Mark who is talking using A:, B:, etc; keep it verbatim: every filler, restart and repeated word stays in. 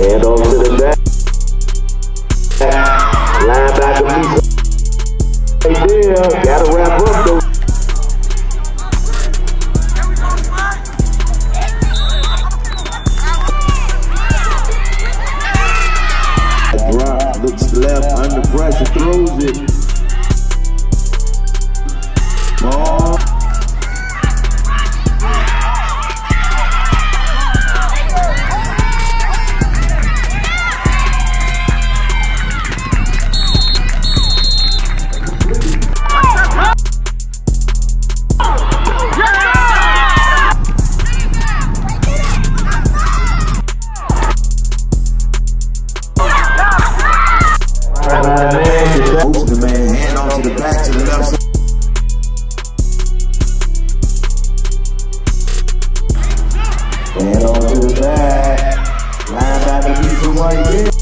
A: Hand off to the back. Linebacker piece right there. Gotta wrap up though. Drop, looks left, under pressure, throws it. Ball. Moves the man, hand on to the back, to the left side. Hand on to the back. Linebacker piece of white.